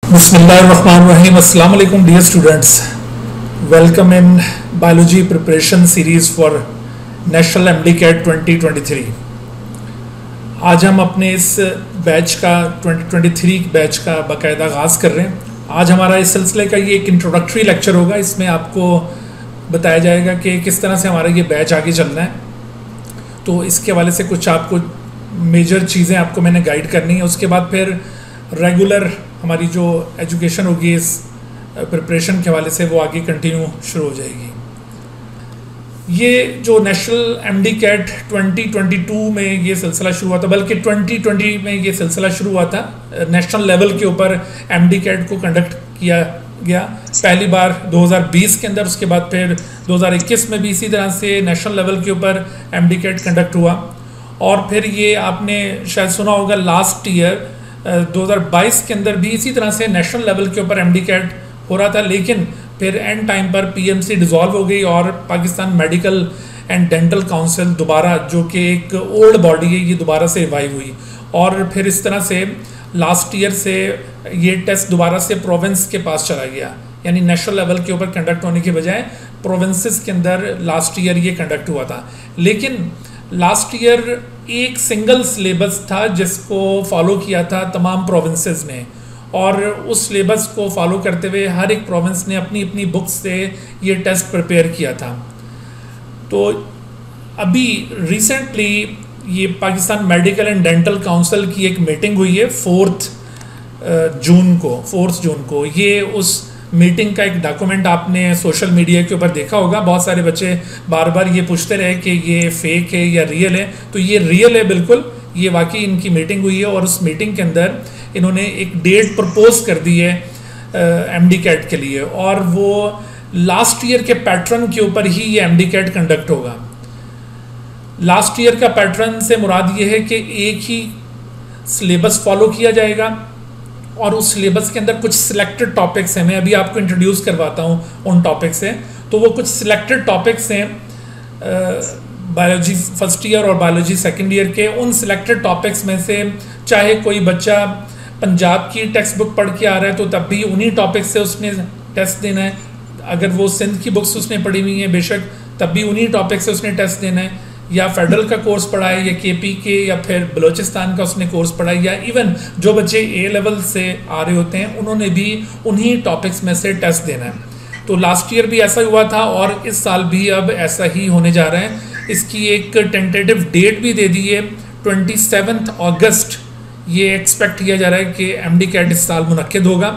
Bismillahirrahmanirrahim. Assalamu alaikum dear students. Welcome in biology preparation series for National MDCAT 2023. आज हम अपने इस batch का 2023 बैच का बाकायदा आगाज़ कर रहे हैं। आज हमारा इस सिलसिले का ये एक इंट्रोडक्टरी लेक्चर होगा। इसमें आपको बताया जाएगा कि किस तरह से हमारा ये बैच आगे चलना है। तो इसके हवाले से कुछ आपको मेजर चीज़ें आपको मैंने गाइड करनी है। उसके बाद फिर रेगुलर हमारी जो एजुकेशन होगी इस प्रिपरेशन के हवाले से वो आगे कंटिन्यू शुरू हो जाएगी। ये जो नेशनल MDCAT 2022 में ये सिलसिला शुरू हुआ था, बल्कि 2020 में ये सिलसिला शुरू हुआ था। नेशनल लेवल के ऊपर MDCAT को कंडक्ट किया गया पहली बार 2020 के अंदर। उसके बाद फिर 2021 में भी इसी तरह से नेशनल लेवल के ऊपर MDCAT कंडक्ट हुआ। और फिर ये आपने शायद सुना होगा लास्ट ईयर 2022 के अंदर भी इसी तरह से नेशनल लेवल के ऊपर MDCAT हो रहा था, लेकिन फिर एंड टाइम पर PMC डिसॉल्व हो गई और Pakistan medical and dental council दोबारा, जो कि एक ओल्ड बॉडी है, ये दोबारा से रिवाइव हुई। और फिर इस तरह से लास्ट ईयर से ये टेस्ट दोबारा से प्रोविंस के पास चला गया, यानी नेशनल लेवल के ऊपर कंडक्ट होने के बजाय प्रोविंसेस के अंदर लास्ट ईयर ये कंडक्ट हुआ था। लेकिन लास्ट ईयर एक सिंगल सिलेबस था जिसको फॉलो किया था तमाम प्रोविंसेस ने, और उस सिलेबस को फॉलो करते हुए हर एक प्रोविंस ने अपनी अपनी बुक्स से ये टेस्ट प्रिपेयर किया था। तो अभी रिसेंटली ये Pakistan medical and dental council की एक मीटिंग हुई है 4 जून को। ये उस मीटिंग का एक डॉक्यूमेंट आपने सोशल मीडिया के ऊपर देखा होगा। बहुत सारे बच्चे बार बार ये पूछते रहे कि ये फेक है या रियल है। तो ये रियल है बिल्कुल, ये वाकई इनकी मीटिंग हुई है और उस मीटिंग के अंदर इन्होंने एक डेट प्रपोज कर दी है MDCAT के लिए, और वो लास्ट ईयर के पैटर्न के ऊपर ही ये MDCAT कंडक्ट होगा। लास्ट ईयर का पैटर्न से मुराद ये है कि एक ही सिलेबस फॉलो किया जाएगा और उस सिलेबस के अंदर कुछ सिलेक्टेड टॉपिक्स हैं। मैं अभी आपको इंट्रोड्यूस करवाता हूँ उन टॉपिक्स से। तो वो कुछ सिलेक्टेड टॉपिक्स हैं बायोलॉजी फर्स्ट ईयर और बायोलॉजी सेकंड ईयर के। उन सिलेक्टेड टॉपिक्स में से चाहे कोई बच्चा पंजाब की टेक्स्ट बुक पढ़ के आ रहा है तो तब भी उन्हीं टॉपिक्स से उसने टेस्ट देना है। अगर वो सिंध की बुक्स उसने पढ़ी हुई हैं बेशक, तब भी उन्हीं टॉपिक से उसने टेस्ट देना है। या फेडरल का कोर्स पढ़ा है या KP के या फिर बलोचिस्तान का उसने कोर्स पढ़ा है, या इवन जो बच्चे A लेवल से आ रहे होते हैं उन्होंने भी उन्हीं टॉपिक्स में से टेस्ट देना है। तो लास्ट ईयर भी ऐसा हुआ था और इस साल भी अब ऐसा ही होने जा रहा है। इसकी एक टेंटेटिव डेट भी दे दी है 27 अगस्त। ये एक्सपेक्ट किया जा रहा है कि MDCAT इस साल मुनक्किद होगा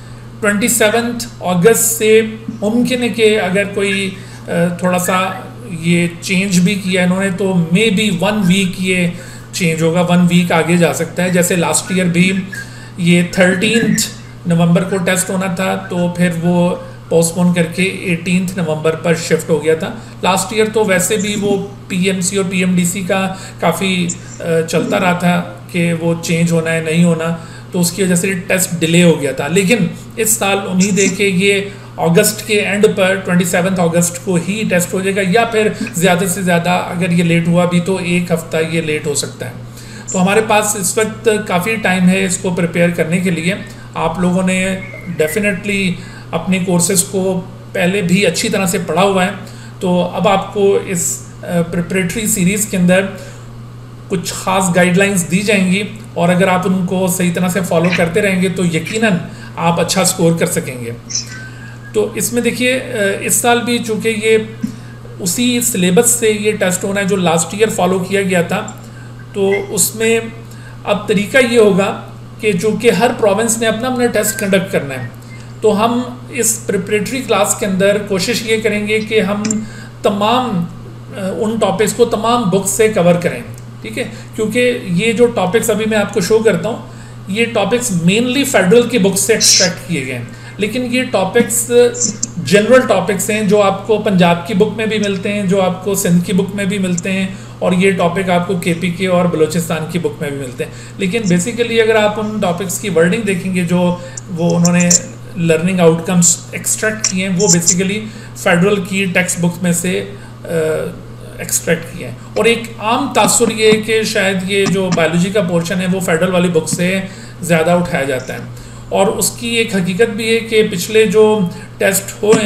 27 अगस्त से। मुमकिन है कि अगर कोई थोड़ा सा ये चेंज भी किया इन्होंने तो मे बी 1 वीक ये चेंज होगा, 1 वीक आगे जा सकता है। जैसे लास्ट ईयर भी ये 13 नवंबर को टेस्ट होना था, तो फिर वो पोस्टपोन करके 18 नवंबर पर शिफ्ट हो गया था। लास्ट ईयर तो वैसे भी वो PMC और PMDC का काफ़ी चलता रहा था कि वो चेंज होना है नहीं होना, तो उसकी वजह से टेस्ट डिले हो गया था। लेकिन इस साल उम्मीद है कि ये अगस्त के एंड पर 27 अगस्त को ही टेस्ट हो जाएगा, या फिर ज़्यादा से ज़्यादा अगर ये लेट हुआ भी तो 1 हफ्ता ये लेट हो सकता है। तो हमारे पास इस वक्त काफ़ी टाइम है इसको प्रिपेयर करने के लिए। आप लोगों ने डेफिनेटली अपने कोर्सेज़ को पहले भी अच्छी तरह से पढ़ा हुआ है, तो अब आपको इस प्रिपरेटरी सीरीज़ के अंदर कुछ ख़ास गाइडलाइंस दी जाएंगी, और अगर आप उनको सही तरह से फॉलो करते रहेंगे तो यकीनन आप अच्छा स्कोर कर सकेंगे। तो इसमें देखिए इस साल भी चूँकि ये उसी सिलेबस से ये टेस्ट होना है जो लास्ट ईयर फॉलो किया गया था, तो उसमें अब तरीका ये होगा कि चूँकि हर प्रोविंस ने अपना अपना टेस्ट कंडक्ट करना है, तो हम इस प्रिपरेटरी क्लास के अंदर कोशिश ये करेंगे कि हम तमाम उन टॉपिक्स को तमाम बुक्स से कवर करें, ठीक है। क्योंकि ये जो टॉपिक्स अभी मैं आपको शो करता हूँ, ये टॉपिक्स मेनली फेडरल की बुक्स से एक्सट्रैक्ट किए गए हैं, लेकिन ये टॉपिक्स जनरल टॉपिक्स हैं जो आपको पंजाब की बुक में भी मिलते हैं, जो आपको सिंध की बुक में भी मिलते हैं, और ये टॉपिक आपको KP के और बलोचिस्तान की बुक में भी मिलते हैं। लेकिन बेसिकली अगर आप उन टॉपिक्स की वर्डिंग देखेंगे जो वो उन्होंने लर्निंग आउटकम्स एक्सट्रैक्ट किए हैं, वो बेसिकली फेडरल की टेक्स्ट बुक में से एक्सट्रैक्ट किए हैं। और एक आम तासुर ये है कि शायद ये जो बायोलॉजी का पोर्शन है वो फेडरल वाली बुक से ज़्यादा उठाया जाता है, और उसकी एक हकीकत भी है कि पिछले जो टेस्ट हुए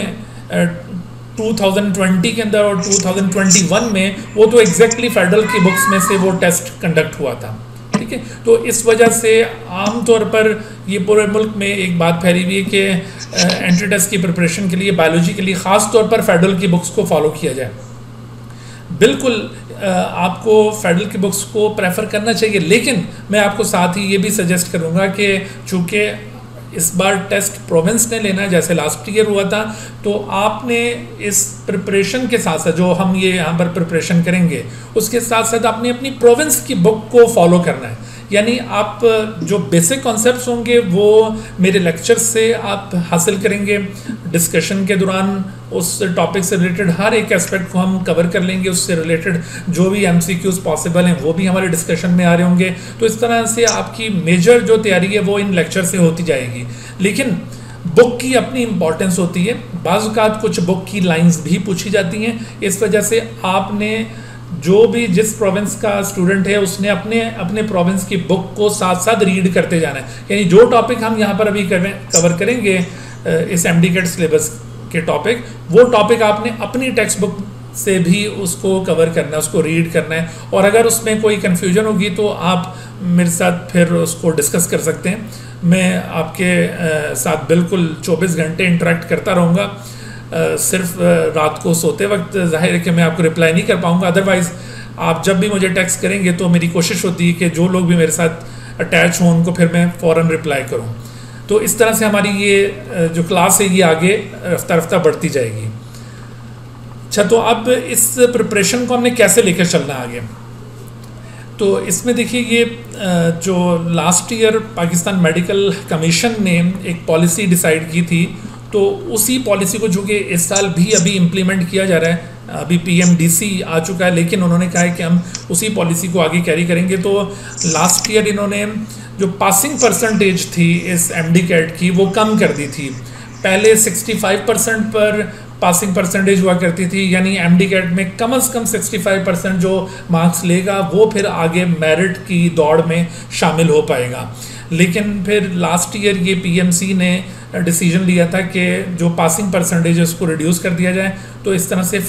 2020 के अंदर और 2021 में वो तो एग्जैक्टली फेडरल की बुक्स में से वो टेस्ट कंडक्ट हुआ था। ठीक है, तो इस वजह से आमतौर पर ये पूरे मुल्क में एक बात फैली हुई है कि एंट्री टेस्ट की प्रिपरेशन के लिए बायोलॉजी के लिए ख़ास तौर पर फेडरल की बुक्स को फॉलो किया जाए। बिल्कुल आपको फेडरल की बुक्स को प्रेफर करना चाहिए, लेकिन मैं आपको साथ ही ये भी सजेस्ट करूँगा कि चूँकि इस बार टेस्ट प्रोविंस ने लेना है जैसे लास्ट ईयर हुआ था, तो आपने इस प्रिपरेशन के साथ साथ जो हम ये यहाँ पर प्रिपरेशन करेंगे उसके साथ साथ आपने अपनी प्रोविंस की बुक को फॉलो करना है। यानी आप जो बेसिक कॉन्सेप्ट्स होंगे वो मेरे लेक्चर से आप हासिल करेंगे। डिस्कशन के दौरान उस टॉपिक से रिलेटेड हर एक एस्पेक्ट को हम कवर कर लेंगे, उससे रिलेटेड जो भी MCQs पॉसिबल हैं वो भी हमारे डिस्कशन में आ रहे होंगे। तो इस तरह से आपकी मेजर जो तैयारी है वो इन लेक्चर से होती जाएगी। लेकिन बुक की अपनी इंपॉर्टेंस होती है, बाज़ औक़ात कुछ बुक की लाइंस भी पूछी जाती हैं, इस वजह से आपने जो भी जिस प्रोविंस का स्टूडेंट है उसने अपने अपने प्रोविंस की बुक को साथ साथ रीड करते जाना है। यानी जो टॉपिक हम यहाँ पर अभी कवर करेंगे इस MD-CAT सिलेबस के टॉपिक, वो टॉपिक आपने अपनी टेक्स्ट बुक से भी उसको कवर करना है, उसको रीड करना है। और अगर उसमें कोई कन्फ्यूजन होगी तो आप मेरे साथ फिर उसको डिस्कस कर सकते हैं। मैं आपके साथ बिल्कुल 24 घंटे इंटरेक्ट करता रहूँगा। सिर्फ रात को सोते वक्त जाहिर है कि मैं आपको रिप्लाई नहीं कर पाऊँगा, अदरवाइज़ आप जब भी मुझे टेक्स्ट करेंगे तो मेरी कोशिश होती है कि जो लोग भी मेरे साथ अटैच हों उनको फिर मैं फ़ौरन रिप्लाई करूँ। तो इस तरह से हमारी ये जो क्लास है ये आगे रफ्ता रफ्ता बढ़ती जाएगी। अच्छा, तो अब इस प्रिपरेशन को हमने कैसे लेकर चलना आगे, तो इसमें देखिए ये जो last year Pakistan medical commission ने एक पॉलिसी डिसाइड की थी, तो उसी पॉलिसी को जो कि इस साल भी अभी इम्प्लीमेंट किया जा रहा है, अभी PMDC आ चुका है, लेकिन उन्होंने कहा है कि हम उसी पॉलिसी को आगे कैरी करेंगे। तो लास्ट ईयर इन्होंने जो पासिंग परसेंटेज थी इस MD-CAT की वो कम कर दी थी। पहले 65% पर पासिंग परसेंटेज हुआ करती थी, यानी MD-CAT में कम से कम 65% जो मार्क्स लेगा वो फिर आगे मेरिट की दौड़ में शामिल हो पाएगा। लेकिन फिर लास्ट ईयर ये PMC ने डिसीजन लिया था कि जो पासिंग परसेंटेज है उसको रिड्यूस कर दिया जाए। तो इस तरह से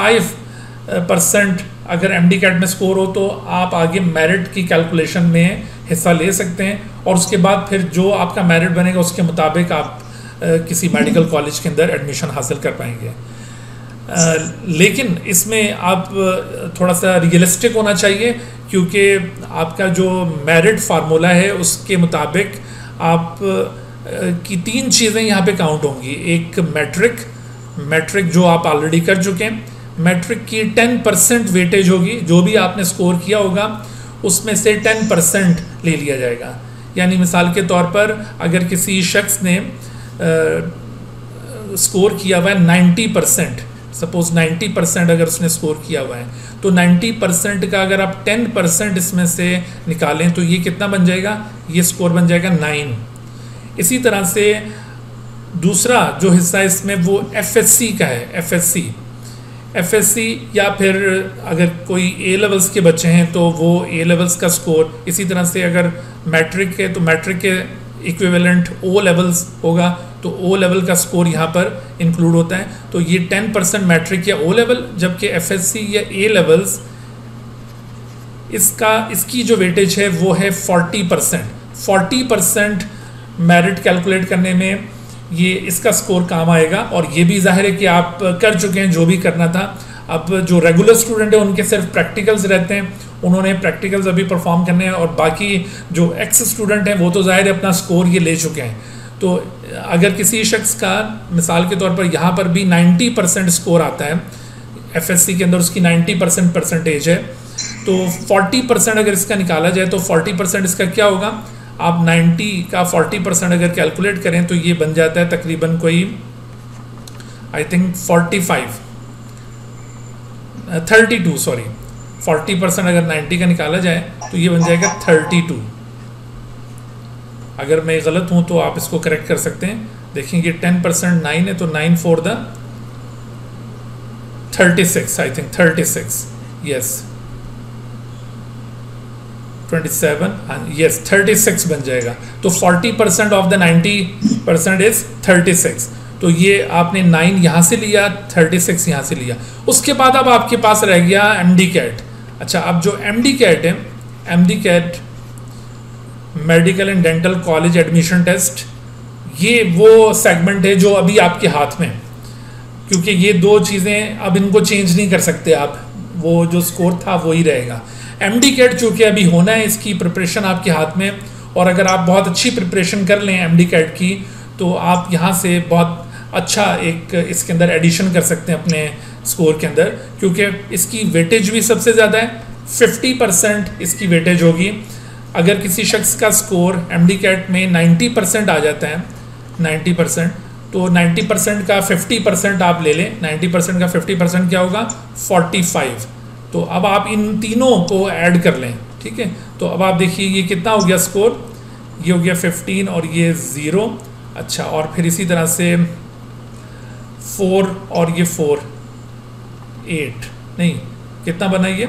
55% अगर MD-CAT में स्कोर हो तो आप आगे मेरिट की कैलकुलेशन में हिस्सा ले सकते हैं, और उसके बाद फिर जो आपका मेरिट बनेगा उसके मुताबिक आप किसी मेडिकल कॉलेज के अंदर एडमिशन हासिल कर पाएंगे। लेकिन इसमें आप थोड़ा सा रियलिस्टिक होना चाहिए, क्योंकि आपका जो मेरिट फार्मूला है उसके मुताबिक आप की 3 चीज़ें यहाँ पे काउंट होंगी। एक मैट्रिक जो आप ऑलरेडी कर चुके हैं, मैट्रिक की 10% वेटेज होगी, जो भी आपने स्कोर किया होगा उसमें से 10% ले लिया जाएगा। यानी मिसाल के तौर पर अगर किसी शख्स ने स्कोर किया हुआ है 90%, सपोज 90% अगर उसने स्कोर किया हुआ है, तो 90% का अगर आप 10% इसमें से निकालें तो ये कितना बन जाएगा, ये स्कोर बन जाएगा 9। इसी तरह से दूसरा जो हिस्सा इसमें वो FSC का है। FSC या फिर अगर कोई A लेवल्स के बच्चे हैं तो वो A लेवल्स का स्कोर, इसी तरह से अगर मैट्रिक है तो मैट्रिक के इक्विवेलेंट O लेवल्स होगा तो O लेवल का स्कोर यहाँ पर इंक्लूड होता है। तो ये 10% मैट्रिक या O लेवल, जबकि FSC या A लेवल्स इसकी जो वेटेज है वो है 40%। मेरिट कैलकुलेट करने में ये इसका स्कोर काम आएगा, और ये भी जाहिर है कि आप कर चुके हैं जो भी करना था। अब जो रेगुलर स्टूडेंट है उनके सिर्फ प्रैक्टिकल्स रहते हैं, उन्होंने प्रैक्टिकल्स अभी परफॉर्म करने हैं, और बाकी जो एक्स स्टूडेंट हैं वो तो जाहिर है अपना स्कोर ये ले चुके हैं। तो अगर किसी शख्स का मिसाल के तौर पर यहाँ पर भी 90% स्कोर आता है, FSC के अंदर उसकी 90% परसेंटेज है, तो 40% अगर इसका निकाला जाए तो 40% इसका क्या होगा, आप 90 का 40% अगर कैलकुलेट करें तो ये बन जाता है तकरीबन कोई आई थिंक 40% अगर 90 का निकाला जाए तो ये बन जाएगा 32। अगर मैं गलत हूँ तो आप इसको करेक्ट कर सकते हैं। देखेंगे 10% 9 है तो 9 for the 36, I think 36, yes 27, हाँ यस 36 बन जाएगा। तो 40% ऑफ द 90% इज 36। तो ये आपने 9 यहाँ से लिया, 36 यहाँ से लिया। उसके बाद अब आपके पास रह गया एमडी कैट। अच्छा, अब जो एमडी कैट है, MD CAT medical and dental college admission test, ये वो सेगमेंट है जो अभी आपके हाथ में, क्योंकि ये दो चीज़ें अब इनको चेंज नहीं कर सकते आप, वो जो स्कोर था वही रहेगा। एमडी कैट चूँकि अभी होना है, इसकी प्रिपरेशन आपके हाथ में, और अगर आप बहुत अच्छी प्रिपरेशन कर लें एमडी कैट की तो आप यहाँ से बहुत अच्छा एक इसके अंदर एडिशन कर सकते हैं अपने स्कोर के अंदर, क्योंकि इसकी वेटेज भी सबसे ज़्यादा है। 50% इसकी वेटेज होगी। अगर किसी शख्स का स्कोर एमडी कैट में 90% आ जाता है, 90%, तो 90% का 50% आप ले लें। 90% का 50% क्या होगा? 45। तो अब आप इन तीनों को ऐड कर लें, ठीक है। तो अब आप देखिए ये कितना हो गया स्कोर, ये हो गया 15 और ये 0। अच्छा, और फिर इसी तरह से 4 और ये 4, 8 नहीं, कितना बना ये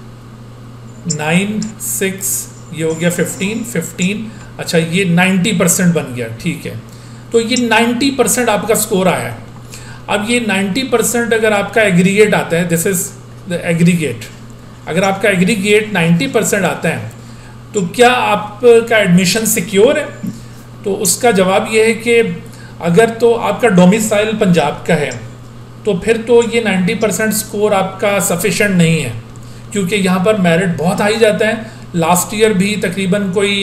9, 6, ये हो गया 15। अच्छा, ये 90% बन गया, ठीक है। तो ये 90% आपका स्कोर आया है। अब ये 90% अगर आपका एग्रीगेट आता है, दिस इज द एग्रीगेट, अगर आपका एग्रीगेट 90% आता है तो क्या आपका एडमिशन सिक्योर है? तो उसका जवाब ये है कि अगर तो आपका डोमिसाइल पंजाब का है तो फिर तो ये 90% स्कोर आपका सफिशेंट नहीं है, क्योंकि यहाँ पर मेरिट बहुत हाई जाता है। लास्ट ईयर भी तकरीबन कोई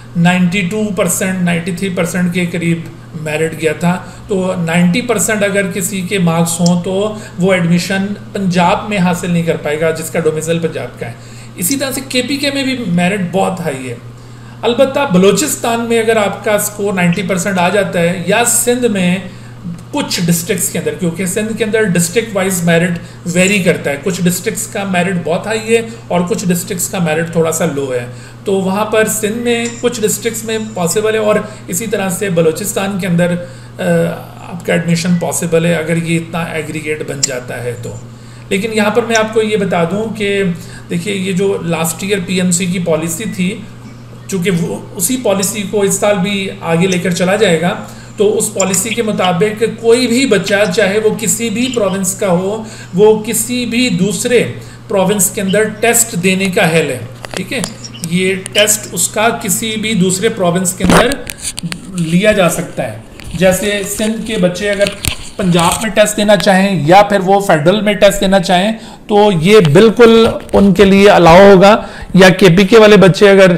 92%, 93% के करीब मेरिट गया था। तो 90% अगर किसी के मार्क्स हों तो वो एडमिशन पंजाब में हासिल नहीं कर पाएगा जिसका डोमिसाइल पंजाब का है। इसी तरह से केपीके में भी मेरिट बहुत हाई है। अलबत्ता बलूचिस्तान में अगर आपका स्कोर 90% आ जाता है, या सिंध में कुछ डिस्ट्रिक्ट्स के अंदर, क्योंकि सिंध के अंदर डिस्ट्रिक्ट वाइज मेरिट वेरी करता है, कुछ डिस्ट्रिक्ट्स का मेरिट बहुत हाई है और कुछ डिस्ट्रिक्ट्स का मेरिट थोड़ा सा लो है। तो वहाँ पर सिंध में कुछ डिस्ट्रिक्ट्स में पॉसिबल है, और इसी तरह से बलूचिस्तान के अंदर आपका एडमिशन पॉसिबल है अगर ये इतना एग्रीगेट बन जाता है तो। लेकिन यहाँ पर मैं आपको ये बता दूँ कि देखिए, ये जो लास्ट ईयर पीएमसी की पॉलिसी थी, चूँकि वो उसी पॉलिसी को इस साल भी आगे लेकर चला जाएगा, तो उस पॉलिसी के मुताबिक कोई भी बच्चा, चाहे वो किसी भी प्रोविंस का हो, वो किसी भी दूसरे प्रोविंस के अंदर टेस्ट देने का हल है, ठीक है। ये टेस्ट उसका किसी भी दूसरे प्रोविंस के अंदर लिया जा सकता है। जैसे सिंध के बच्चे अगर पंजाब में टेस्ट देना चाहें या फिर वो फेडरल में टेस्ट देना चाहें तो ये बिल्कुल उनके लिए अलाउ होगा, या केपीके वाले बच्चे अगर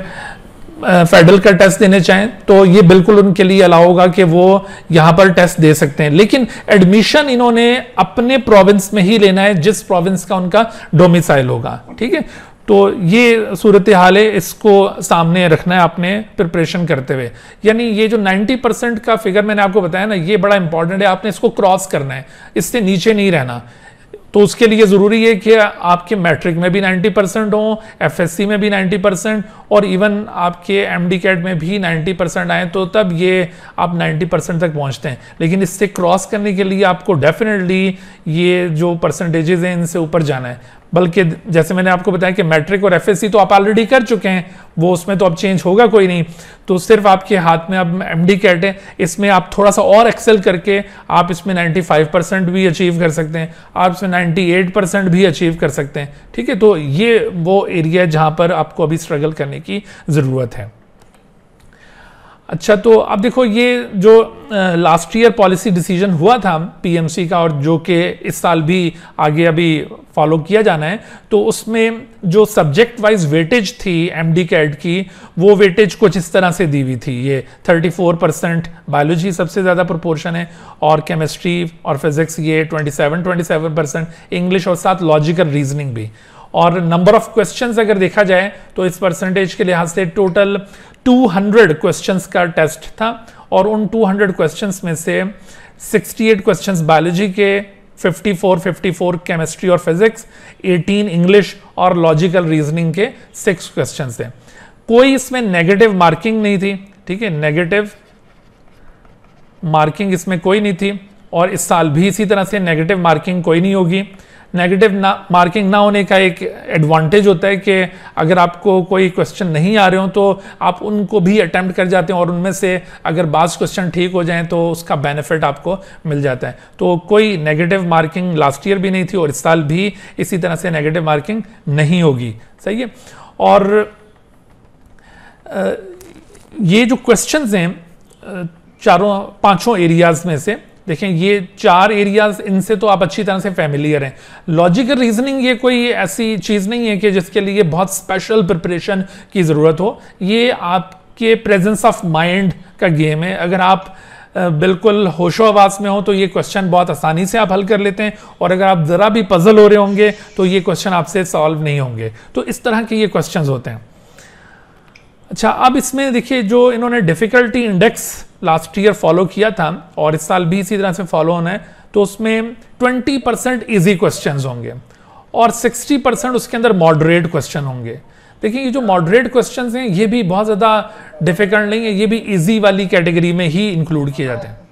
फेडरल का टेस्ट देने चाहें तो ये बिल्कुल उनके लिए अलाउ होगा कि वो यहाँ पर टेस्ट दे सकते हैं। लेकिन एडमिशन इन्होंने अपने प्रोविंस में ही लेना है जिस प्रोविंस का उनका डोमिसाइल होगा, ठीक है। तो ये सूरत हाल है, इसको सामने रखना है आपने प्रिपरेशन करते हुए। यानी ये जो 90% का फिगर मैंने आपको बताया ना, ये बड़ा इंपॉर्टेंट है, आपने इसको क्रॉस करना है, इससे नीचे नहीं रहना। तो उसके लिए ज़रूरी है कि आपके मैट्रिक में भी 90% हो, एफएससी में भी 90% और इवन आपके एमडी कैट में भी 90% आए, तो तब ये आप 90% तक पहुंचते हैं। लेकिन इससे क्रॉस करने के लिए आपको डेफिनेटली ये जो परसेंटेजेस हैं इनसे ऊपर जाना है। बल्कि जैसे मैंने आपको बताया कि मैट्रिक और एफएससी तो आप ऑलरेडी कर चुके हैं, वो उसमें तो अब चेंज होगा कोई नहीं। तो सिर्फ आपके हाथ में अब एमडी कैट है, इसमें आप थोड़ा सा और एक्सेल करके आप इसमें 95% भी अचीव कर सकते हैं, आप इसमें 98% भी अचीव कर सकते हैं, ठीक है। तो ये वो एरिया है जहां पर आपको अभी स्ट्रगल करने की ज़रूरत है। अच्छा, तो अब देखो, ये जो लास्ट ईयर पॉलिसी डिसीजन हुआ था पीएमसी का और जो कि इस साल भी आगे अभी फॉलो किया जाना है, तो उसमें जो सब्जेक्ट वाइज वेटेज थी एमडी कैट की, वो वेटेज कुछ इस तरह से दी हुई थी। ये 34% बायोलॉजी सबसे ज़्यादा प्रोपोर्शन है, और केमिस्ट्री और फिजिक्स ये 27%, इंग्लिश और साथ लॉजिकल रीजनिंग भी। और नंबर ऑफ क्वेश्चंस अगर देखा जाए तो इस परसेंटेज के लिहाज से टोटल 200 क्वेश्चंस का टेस्ट था, और उन 200 क्वेश्चंस में से 68 क्वेश्चंस बायोलॉजी के, 54 केमिस्ट्री और फिजिक्स, 18 इंग्लिश और लॉजिकल रीजनिंग के 6 क्वेश्चंस थे। कोई इसमें नेगेटिव मार्किंग नहीं थी, ठीक है, नेगेटिव मार्किंग इसमें कोई नहीं थी, और इस साल भी इसी तरह से नेगेटिव मार्किंग कोई नहीं होगी। नेगेटिव मार्किंग ना होने का एक एडवांटेज होता है कि अगर आपको कोई क्वेश्चन नहीं आ रहे हो तो आप उनको भी अटेम्प्ट कर जाते हैं और उनमें से अगर बाज़ क्वेश्चन ठीक हो जाएं तो उसका बेनिफिट आपको मिल जाता है। तो कोई नेगेटिव मार्किंग लास्ट ईयर भी नहीं थी और इस साल भी इसी तरह से नेगेटिव मार्किंग नहीं होगी। सही है। और ये जो क्वेश्चंस हैं चारों पांचों एरियाज में से देखें, ये 4 एरियाज, इनसे तो आप अच्छी तरह से फैमिलियर हैं। लॉजिकल रीजनिंग ये कोई ऐसी चीज़ नहीं है कि जिसके लिए बहुत स्पेशल प्रिपरेशन की ज़रूरत हो। ये आपके प्रेजेंस ऑफ माइंड का गेम है। अगर आप बिल्कुल होशो हवास में हो तो ये क्वेश्चन बहुत आसानी से आप हल कर लेते हैं, और अगर आप ज़रा भी पजल हो रहे होंगे तो ये क्वेश्चन आपसे सॉल्व नहीं होंगे। तो इस तरह के ये क्वेश्चन होते हैं। अच्छा, अब इसमें देखिए जो इन्होंने difficulty index last year follow किया था और इस साल भी इसी तरह से फॉलो होना है, तो उसमें 20% ईजी क्वेश्चंस होंगे और 60% उसके अंदर मॉडरेट क्वेश्चन होंगे। देखिए ये जो मॉडरेट क्वेश्चंस हैं ये भी बहुत ज़्यादा डिफिकल्ट नहीं है, ये भी इजी वाली कैटेगरी में ही इंक्लूड किए जाते हैं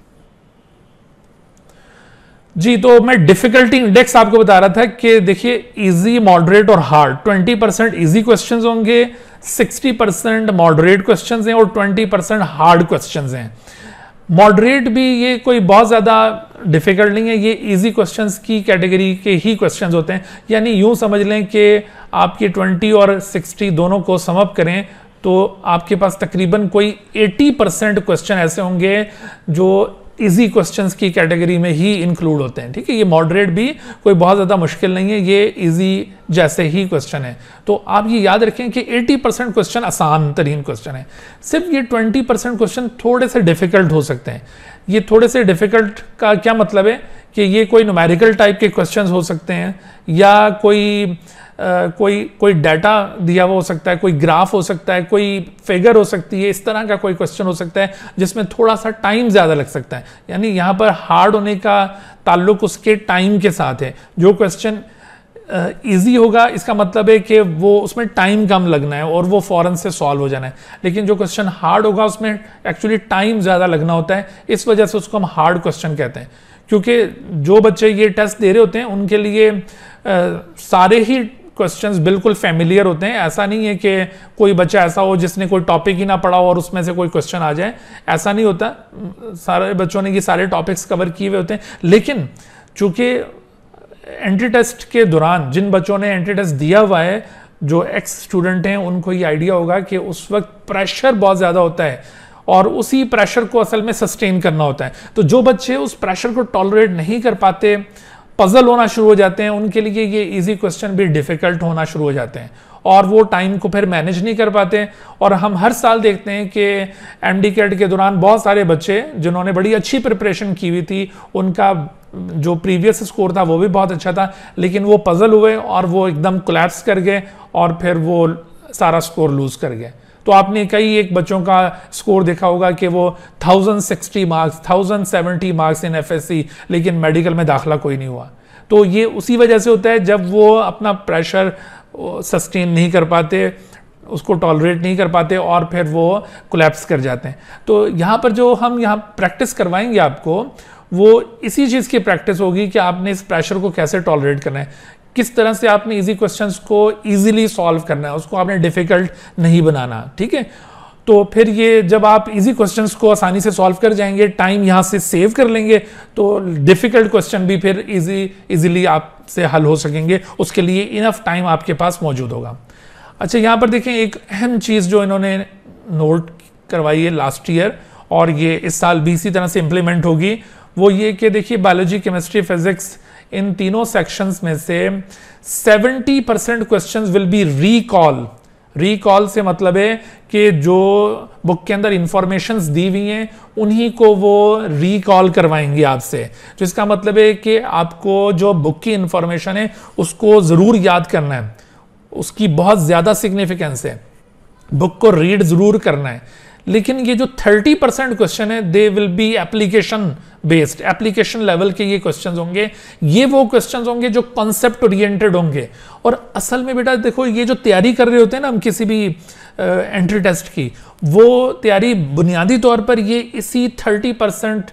जी। तो मैं डिफिकल्टी इंडेक्स आपको बता रहा था कि देखिए इजी, मॉडरेट और हार्ड, 20% इजी क्वेश्चंस होंगे, 60% मॉडरेट क्वेश्चंस हैं और 20% हार्ड क्वेश्चंस हैं। मॉडरेट भी ये कोई बहुत ज़्यादा डिफिकल्ट नहीं है, ये इजी क्वेश्चंस की कैटेगरी के ही क्वेश्चंस होते हैं। यानी यूं समझ लें कि आपकी 20 और 60 दोनों को सम अप करें तो आपके पास तकरीबन कोई 80% क्वेश्चन ऐसे होंगे जो इजी क्वेश्चंस की कैटेगरी में ही इंक्लूड होते हैं। ठीक है, ये मॉडरेट भी कोई बहुत ज़्यादा मुश्किल नहीं है, ये इजी जैसे ही क्वेश्चन है। तो आप ये याद रखें कि 80% क्वेश्चन आसान तरीन क्वेश्चन है, सिर्फ ये 20% क्वेश्चन थोड़े से डिफिकल्ट हो सकते हैं। ये थोड़े से डिफिकल्ट का क्या मतलब है कि ये कोई न्यूमेरिकल टाइप के क्वेश्चन हो सकते हैं, या कोई डाटा दिया हुआ हो सकता है, कोई ग्राफ हो सकता है, कोई फिगर हो सकती है, इस तरह का कोई क्वेश्चन हो सकता है जिसमें थोड़ा सा टाइम ज़्यादा लग सकता है। यानी यहाँ पर हार्ड होने का ताल्लुक उसके टाइम के साथ है। जो क्वेश्चन इजी होगा इसका मतलब है कि वो उसमें टाइम कम लगना है और वो फौरन से सॉल्व हो जाना है, लेकिन जो क्वेश्चन हार्ड होगा उसमें एक्चुअली टाइम ज़्यादा लगना होता है, इस वजह से उसको हम हार्ड क्वेश्चन कहते हैं। क्योंकि जो बच्चे ये टेस्ट दे रहे होते हैं उनके लिए सारे ही क्वेश्चंस बिल्कुल फैमिलियर होते हैं। ऐसा नहीं है कि कोई बच्चा ऐसा हो जिसने कोई टॉपिक ही ना पढ़ा हो और उसमें से कोई क्वेश्चन आ जाए, ऐसा नहीं होता। सारे बच्चों ने ये सारे टॉपिक्स कवर किए हुए होते हैं। लेकिन चूंकि एंट्री टेस्ट के दौरान जिन बच्चों ने एंट्री टेस्ट दिया हुआ है, जो एक्स स्टूडेंट हैं, उनको ये आइडिया होगा कि उस वक्त प्रेशर बहुत ज़्यादा होता है और उसी प्रेशर को असल में सस्टेन करना होता है। तो जो बच्चे उस प्रेशर को टॉलरेट नहीं कर पाते, पजल होना शुरू हो जाते हैं, उनके लिए ये इजी क्वेश्चन भी डिफिकल्ट होना शुरू हो जाते हैं और वो टाइम को फिर मैनेज नहीं कर पाते। और हम हर साल देखते हैं कि एमडी कैट के दौरान बहुत सारे बच्चे जिन्होंने बड़ी अच्छी प्रिपरेशन की हुई थी, उनका जो प्रीवियस स्कोर था वो भी बहुत अच्छा था, लेकिन वो पजल हुए और वो एकदम कोलैप्स कर गए और फिर वो सारा स्कोर लूज कर गए। तो आपने कई एक बच्चों का स्कोर देखा होगा कि वो 1060 मार्क्स, 1070 मार्क्स इन एफएससी, लेकिन मेडिकल में दाखिला कोई नहीं हुआ। तो ये उसी वजह से होता है जब वो अपना प्रेशर सस्टेन नहीं कर पाते, उसको टॉलरेट नहीं कर पाते और फिर वो कोलैप्स कर जाते हैं। तो यहाँ पर जो हम यहाँ प्रैक्टिस करवाएंगे आपको, वो इसी चीज़ की प्रैक्टिस होगी कि आपने इस प्रेशर को कैसे टॉलरेट करना है, किस तरह से आपने इजी क्वेश्चंस को इजीली सॉल्व करना है, उसको आपने डिफिकल्ट नहीं बनाना। ठीक है, तो फिर ये जब आप इजी क्वेश्चंस को आसानी से सॉल्व कर जाएंगे, टाइम यहाँ से सेव कर लेंगे, तो डिफिकल्ट क्वेश्चन भी फिर इजीली आपसे हल हो सकेंगे। उसके लिए इनफ टाइम आपके पास मौजूद होगा। अच्छा, यहाँ पर देखें एक अहम चीज़ जो इन्होंने नोट करवाई है लास्ट ईयर और ये इस साल भी इसी तरह से इम्प्लीमेंट होगी, वो ये कि देखिए बायोलॉजी, केमिस्ट्री, फिजिक्स, इन तीनों सेक्शंस में से 70% questions will be recall. Recall से मतलब है कि जो बुक के अंदर इंफॉर्मेशंस दी हुई हैं उन्हीं को वो रिकॉल करवाएंगे आपसे। तो इसका मतलब है कि आपको जो बुक की इंफॉर्मेशन है उसको ज़रूर याद करना है, उसकी बहुत ज़्यादा सिग्निफिकेंस है, बुक को रीड ज़रूर करना है। लेकिन ये जो 30% क्वेश्चन है they will be application based, application level के ये क्वेश्चंस होंगे। ये वो क्वेश्चंस होंगे जो कॉन्सेप्ट ओरिएंटेड होंगे। और असल में बेटा देखो, ये जो तैयारी कर रहे होते हैं ना हम किसी भी एंट्री टेस्ट की, वो तैयारी बुनियादी तौर पर ये इसी 30%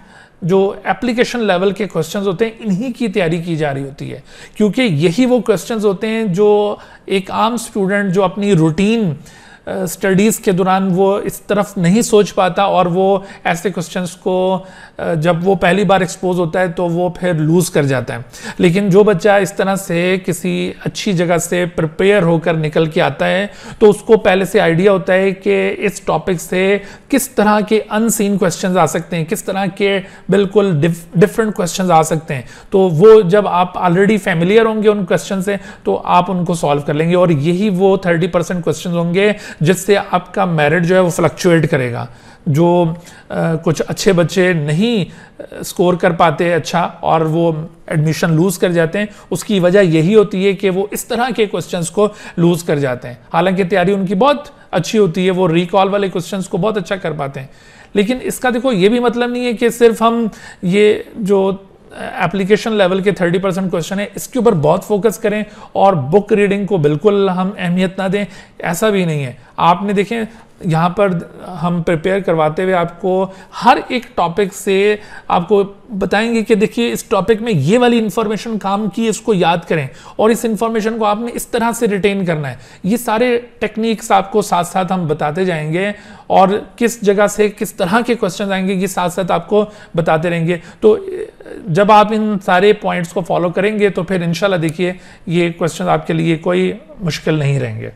जो एप्लीकेशन लेवल के क्वेश्चंस होते हैं इन्हीं की तैयारी की जा रही होती है, क्योंकि यही वो क्वेश्चंस होते हैं जो एक आम स्टूडेंट जो अपनी रूटीन स्टडीज़ के दौरान वो इस तरफ नहीं सोच पाता, और वो ऐसे क्वेश्चंस को जब वो पहली बार एक्सपोज होता है तो वो फिर लूज़ कर जाता है। लेकिन जो बच्चा इस तरह से किसी अच्छी जगह से प्रिपेयर होकर निकल के आता है तो उसको पहले से आइडिया होता है कि इस टॉपिक से किस तरह के अनसीन क्वेश्चंस आ सकते हैं, किस तरह के बिल्कुल डिफरेंट क्वेश्चंस आ सकते हैं। तो वो जब आप ऑलरेडी फैमिलियर होंगे उन क्वेश्चन से तो आप उनको सॉल्व कर लेंगे, और यही वो 30% क्वेश्चन होंगे जिससे आपका मेरिट जो है वो फ्लक्चुएट करेगा। जो कुछ अच्छे बच्चे नहीं स्कोर कर पाते अच्छा और वो एडमिशन लूज कर जाते हैं, उसकी वजह यही होती है कि वो इस तरह के क्वेश्चंस को लूज कर जाते हैं। हालांकि तैयारी उनकी बहुत अच्छी होती है, वो रिकॉल वाले क्वेश्चंस को बहुत अच्छा कर पाते हैं, लेकिन इसका देखो ये भी मतलब नहीं है कि सिर्फ हम ये जो एप्लीकेशन लेवल के 30% क्वेश्चन है इसके ऊपर बहुत फोकस करें और बुक रीडिंग को बिल्कुल हम अहमियत ना दें, ऐसा भी नहीं है। आपने देखें यहाँ पर हम प्रिपेयर करवाते हुए आपको हर एक टॉपिक से आपको बताएंगे कि देखिए इस टॉपिक में ये वाली इंफॉर्मेशन काम की, इसको याद करें और इस इंफॉर्मेशन को आपने इस तरह से रिटेन करना है। ये सारे टेक्निक्स आपको साथ साथ हम बताते जाएंगे, और किस जगह से किस तरह के क्वेश्चन आएंगे ये साथ साथ आपको बताते रहेंगे। तो जब आप इन सारे पॉइंट्स को फॉलो करेंगे तो फिर इंशाल्लाह देखिए ये क्वेश्चन आपके लिए कोई मुश्किल नहीं रहेंगे।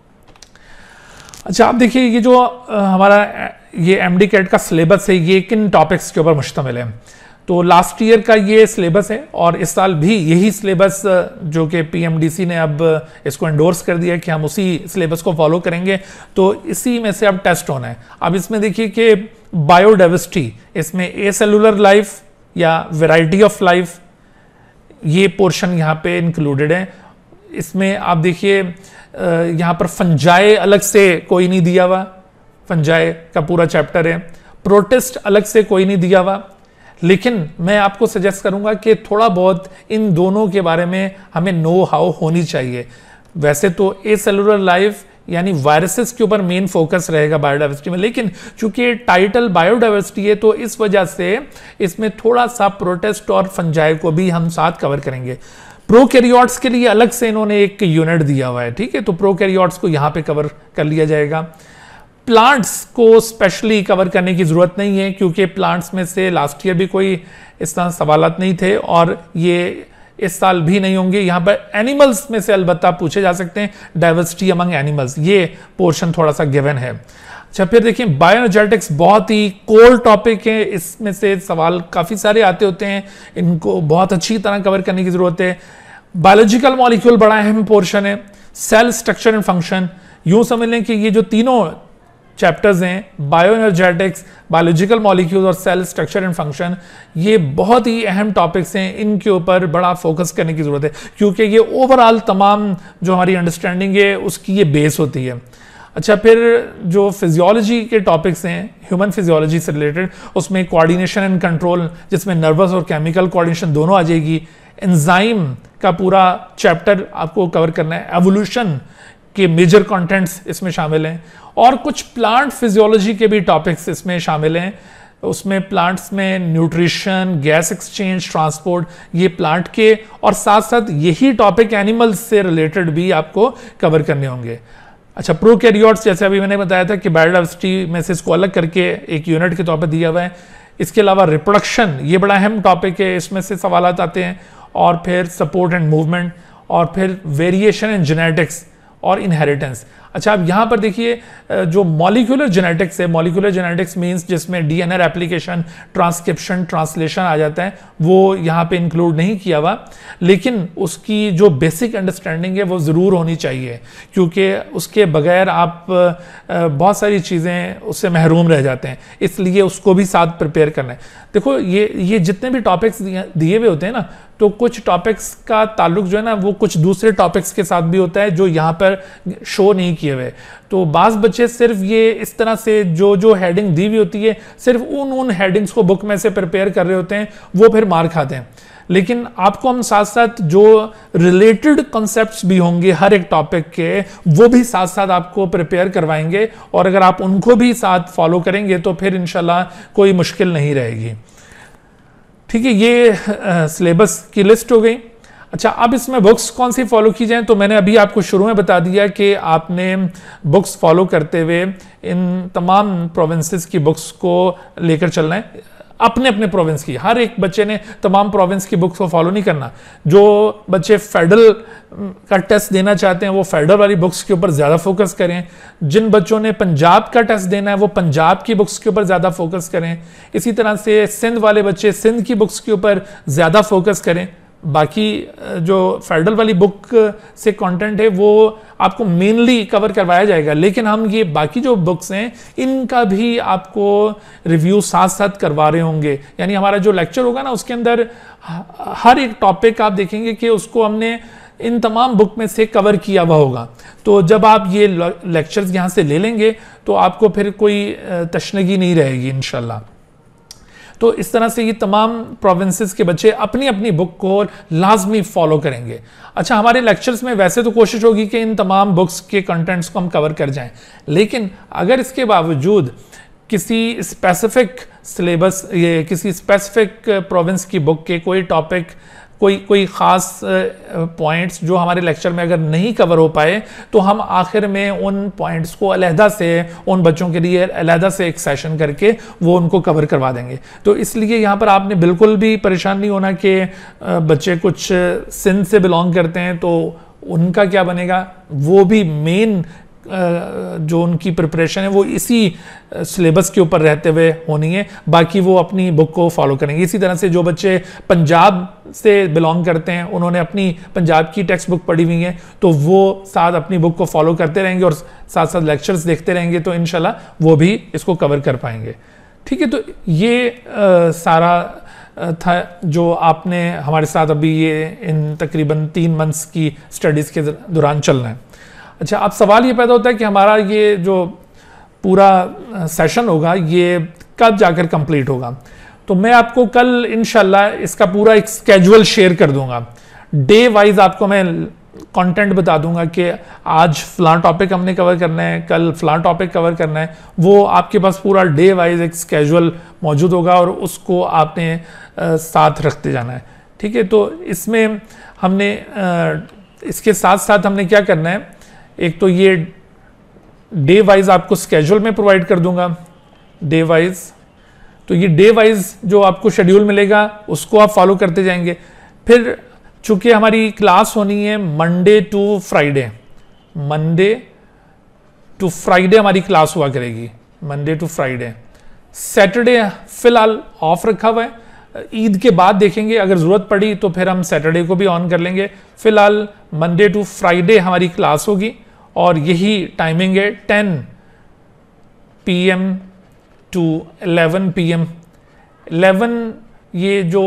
अच्छा, आप देखिए ये जो हमारा ये एमडी कैट का सिलेबस है ये किन टॉपिक्स के ऊपर मुश्तमिल है। तो लास्ट ईयर का ये सिलेबस है और इस साल भी यही सिलेबस जो कि पीएमडीसी ने अब इसको एंडोर्स कर दिया कि हम उसी सिलेबस को फॉलो करेंगे, तो इसी में से अब टेस्ट होना है। अब इसमें देखिए कि बायोडाइवर्सिटी, इसमें ए सेलुलर लाइफ या वैरायटी ऑफ लाइफ, ये पोर्शन यहाँ पे इंक्लूडेड है। इसमें आप देखिए यहाँ पर फंजाई अलग से कोई नहीं दिया हुआ, फंजाई का पूरा चैप्टर है। प्रोटिस्ट अलग से कोई नहीं दिया हुआ, लेकिन मैं आपको सजेस्ट करूंगा कि थोड़ा बहुत इन दोनों के बारे में हमें नो हाउ होनी चाहिए। वैसे तो ए सेलुलर लाइफ यानी वायरसेस के ऊपर मेन फोकस रहेगा बायोडाइवर्सिटी में, लेकिन चूंकि टाइटल बायोडाइवर्सिटी है तो इस वजह से इसमें थोड़ा सा प्रोटिस्ट और फंजाई को भी हम साथ कवर करेंगे। प्रोकैरियोट्स के लिए अलग से इन्होंने एक यूनिट दिया हुआ है, ठीक है, तो प्रोकैरियोट्स को यहां पे कवर कर लिया जाएगा। प्लांट्स को स्पेशली कवर करने की जरूरत नहीं है क्योंकि प्लांट्स में से लास्ट ईयर भी कोई इस तरह सवालात नहीं थे और ये इस साल भी नहीं होंगे। यहाँ पर एनिमल्स में से अलबत्ता पूछे जा सकते हैं, डाइवर्सिटी अमंग एनिमल्स, ये पोर्शन थोड़ा सा गिवन है। अच्छा, फिर देखिए बायोएनर्जेटिक्स बहुत ही कोर टॉपिक है, इसमें से सवाल काफ़ी सारे आते होते हैं, इनको बहुत अच्छी तरह कवर करने की ज़रूरत है। बायोलॉजिकल मॉलिक्यूल बड़ा अहम पोर्शन है। सेल स्ट्रक्चर एंड फंक्शन, यूँ समझ लें कि ये जो तीनों चैप्टर्स हैं, बायोएनर्जेटिक्स, बायोलॉजिकल मॉलिक्यूल और सेल स्ट्रक्चर एंड फंक्शन, ये बहुत ही अहम टॉपिक्स हैं, इनके ऊपर बड़ा फोकस करने की ज़रूरत है क्योंकि ये ओवरऑल तमाम जो हमारी अंडरस्टैंडिंग है उसकी ये बेस होती है। अच्छा, फिर जो फिजियोलॉजी के टॉपिक्स हैं, ह्यूमन फिजियोलॉजी से रिलेटेड, उसमें कोऑर्डिनेशन एंड कंट्रोल, जिसमें नर्वस और केमिकल कोऑर्डिनेशन दोनों आ जाएगी। एंजाइम का पूरा चैप्टर आपको कवर करना है। एवोल्यूशन के मेजर कंटेंट्स इसमें शामिल हैं और कुछ प्लांट फिजियोलॉजी के भी टॉपिक्स इसमें शामिल हैं। उसमें प्लांट्स में न्यूट्रिशन, गैस एक्सचेंज, ट्रांसपोर्ट, ये प्लांट के, और साथ साथ यही टॉपिक एनिमल्स से रिलेटेड भी आपको कवर करने होंगे। अच्छा, प्रोकैरियोट्स जैसे अभी मैंने बताया था कि बायोडाइवर्सिटी में से इसको अलग करके एक यूनिट के तौर पर दिया हुआ है। इसके अलावा रिप्रोडक्शन, ये बड़ा अहम टॉपिक है, इसमें से सवालात आते हैं। और फिर सपोर्ट एंड मूवमेंट, और फिर वेरिएशन इन जेनेटिक्स और इनहेरिटेंस। अच्छा, अब यहाँ पर देखिए जो मॉलिक्यूलर जेनेटिक्स है, मॉलिक्यूलर जेनेटिक्स मींस जिसमें डीएनए रेप्लिकेशन, ट्रांसक्रिप्शन, ट्रांसलेशन आ जाता है, वो यहाँ पे इंक्लूड नहीं किया हुआ, लेकिन उसकी जो बेसिक अंडरस्टैंडिंग है वो ज़रूर होनी चाहिए क्योंकि उसके बगैर आप बहुत सारी चीज़ें उससे महरूम रह जाते हैं, इसलिए उसको भी साथ प्रिपेयर करना है। देखो ये जितने भी टॉपिक्स दिए हुए होते हैं ना, तो कुछ टॉपिक्स का ताल्लुक जो है ना वो कुछ दूसरे टॉपिक्स के साथ भी होता है जो यहाँ पर शो नहीं किए हुए। तो बाज़ बच्चे सिर्फ ये इस तरह से जो हेडिंग दी हुई होती है सिर्फ उन हेडिंग्स को बुक में से प्रिपेयर कर रहे होते हैं, वो फिर मार खाते हैं। लेकिन आपको हम साथ साथ जो रिलेटेड कॉन्सेप्ट्स भी होंगे हर एक टॉपिक के, वो भी साथ साथ आपको प्रिपेयर करवाएंगे, और अगर आप उनको भी साथ फॉलो करेंगे तो फिर इंशाल्लाह कोई मुश्किल नहीं रहेगी। ठीक है, ये सिलेबस की लिस्ट हो गई। अच्छा, अब इसमें बुक्स कौन सी फॉलो की जाए, तो मैंने अभी आपको शुरू में बता दिया कि आपने बुक्स फॉलो करते हुए इन तमाम प्रोविंसेस की बुक्स को लेकर चलना है, अपने अपने प्रोविंस की। हर एक बच्चे ने तमाम प्रोविंस की बुक्स को फॉलो नहीं करना। जो बच्चे फेडरल का टेस्ट देना चाहते हैं वो फेडरल वाली बुक्स के ऊपर ज़्यादा फोकस करें। जिन बच्चों ने पंजाब का टेस्ट देना है वो पंजाब की बुक्स के ऊपर ज़्यादा फोकस करें। इसी तरह से सिंध वाले बच्चे सिंध की बुक्स के ऊपर ज़्यादा फोकस करें। बाकी जो फेडरल वाली बुक से कंटेंट है वो आपको मेनली कवर करवाया जाएगा, लेकिन हम ये बाकी जो बुक्स हैं इनका भी आपको रिव्यू साथ साथ करवा रहे होंगे। यानी हमारा जो लेक्चर होगा ना उसके अंदर हर एक टॉपिक आप देखेंगे कि उसको हमने इन तमाम बुक में से कवर किया हुआ होगा। तो जब आप ये लेक्चर्स यहाँ से ले लेंगे तो आपको फिर कोई तशनगी नहीं रहेगी इंशाल्लाह। तो इस तरह से ये तमाम प्रोविंसेस के बच्चे अपनी अपनी बुक को लाजमी फॉलो करेंगे। अच्छा, हमारे लेक्चर्स में वैसे तो कोशिश होगी कि इन तमाम बुक्स के कंटेंट्स को हम कवर कर जाएं, लेकिन अगर इसके बावजूद किसी स्पेसिफिक सिलेबस, ये किसी स्पेसिफिक प्रोविंस की बुक के कोई टॉपिक, कोई ख़ास पॉइंट्स जो हमारे लेक्चर में अगर नहीं कवर हो पाए तो हम आखिर में उन पॉइंट्स को अलहदा से उन बच्चों के लिए अलहदा से एक सेशन करके वो उनको कवर करवा देंगे। तो इसलिए यहाँ पर आपने बिल्कुल भी परेशान नहीं होना कि बच्चे कुछ सिंध से बिलोंग करते हैं तो उनका क्या बनेगा। वो भी मेन जो उनकी प्रिपरेशन है वो इसी सिलेबस के ऊपर रहते हुए होनी है, बाकी वो अपनी बुक को फॉलो करेंगे। इसी तरह से जो बच्चे पंजाब से बिलोंग करते हैं उन्होंने अपनी पंजाब की टेक्स्ट बुक पढ़ी हुई है तो वो साथ अपनी बुक को फॉलो करते रहेंगे और साथ साथ लेक्चर्स देखते रहेंगे, तो इंशाल्लाह वो भी इसको कवर कर पाएंगे। ठीक है, तो ये सारा था जो आपने हमारे साथ अभी ये इन तकरीबन 3 मंथ्स की स्टडीज़ के दौरान चलना है। अच्छा, अब सवाल ये पैदा होता है कि हमारा ये जो पूरा सेशन होगा ये कब जाकर कंप्लीट होगा। तो मैं आपको कल इंशाल्लाह इसका पूरा एक स्केड्यूल शेयर कर दूंगा। डे वाइज आपको मैं कंटेंट बता दूंगा कि आज फलां टॉपिक हमने कवर करना है, कल फलां टॉपिक कवर करना है। वो आपके पास पूरा डे वाइज एक स्केड्यूल मौजूद होगा और उसको आपने साथ रखते जाना है। ठीक है, तो इसमें हमने इसके साथ साथ हमने क्या करना है, एक तो ये डे वाइज आपको स्केड्यूल में प्रोवाइड कर दूंगा डे वाइज। तो ये डे वाइज जो आपको शेड्यूल मिलेगा उसको आप फॉलो करते जाएंगे। फिर चूंकि हमारी क्लास होनी है Monday to Friday, Monday to Friday हमारी क्लास हुआ करेगी, मंडे टू फ्राइडे। सैटरडे फिलहाल ऑफ रखा हुआ है, ईद के बाद देखेंगे, अगर ज़रूरत पड़ी तो फिर हम सैटरडे को भी ऑन कर लेंगे। फिलहाल मंडे टू फ्राइडे हमारी क्लास होगी और यही टाइमिंग है 10 PM टू 11 PM। 11 ये जो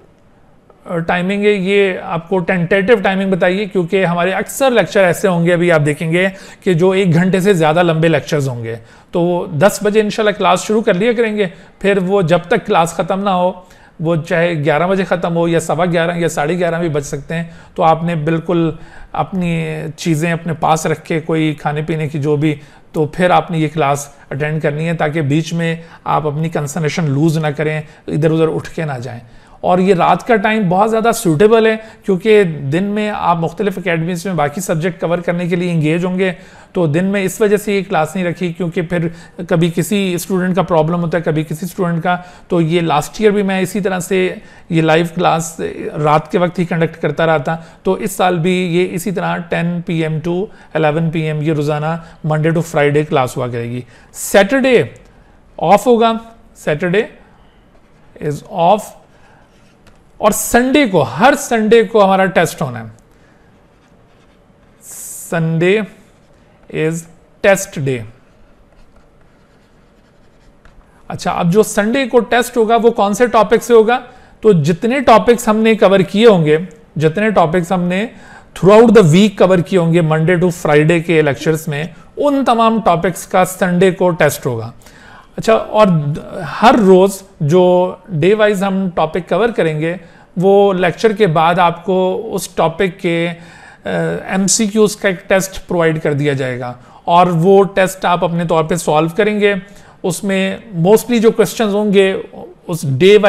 टाइमिंग है ये आपको टेंटेटिव टाइमिंग बताइए, क्योंकि हमारे अक्सर लेक्चर ऐसे होंगे, अभी आप देखेंगे कि जो 1 घंटे से ज़्यादा लंबे लेक्चर्स होंगे। तो 10 बजे इंशाल्लाह क्लास शुरू कर लिया करेंगे, फिर वो जब तक क्लास ख़त्म ना हो, वो चाहे 11 बजे ख़त्म हो या 11:15 या 11:30 भी बज सकते हैं। तो आपने बिल्कुल अपनी चीज़ें अपने पास रख के, कोई खाने पीने की जो भी, तो फिर आपने ये क्लास अटेंड करनी है ताकि बीच में आप अपनी कंसंट्रेशन लूज़ ना करें, इधर उधर उठ के ना जाएं। और ये रात का टाइम बहुत ज़्यादा सूटेबल है क्योंकि दिन में आप मुख्तलिफ अकेडमीज में बाकी सब्जेक्ट कवर करने के लिए इंगेज होंगे। तो दिन में इस वजह से ये क्लास नहीं रखी, क्योंकि फिर कभी किसी स्टूडेंट का प्रॉब्लम होता है, कभी किसी स्टूडेंट का। तो ये लास्ट ईयर भी मैं इसी तरह से ये लाइव क्लास रात के वक्त ही कंडक्ट करता रहा था। तो इस साल भी ये इसी तरह 10 PM टू 11 PM ये रोज़ाना मंडे टू फ्राइडे क्लास हुआ करेगी। सैटरडे ऑफ होगा, सैटरडे इज़ ऑफ। और संडे को, हर संडे को हमारा टेस्ट होना है। Sunday is test day. अच्छा, अब जो संडे को टेस्ट होगा वो कौन से टॉपिक से होगा, तो जितने टॉपिक्स हमने कवर किए होंगे, जितने टॉपिक्स हमने throughout the week cover किए होंगे मंडे टू फ्राइडे के लेक्चर्स में, उन तमाम टॉपिक्स का संडे को टेस्ट होगा। अच्छा, और हर रोज जो डे वाइज हम टॉपिक कवर करेंगे वो लेक्चर के बाद आपको उस टॉपिक के MCQs का एक टेस्ट प्रोवाइड कर दिया जाएगा और वो टेस्ट आप अपने तौर पे सॉल्व करेंगे। उसमें मोस्टली जो क्वेश्चंस होंगे उस डे वाइज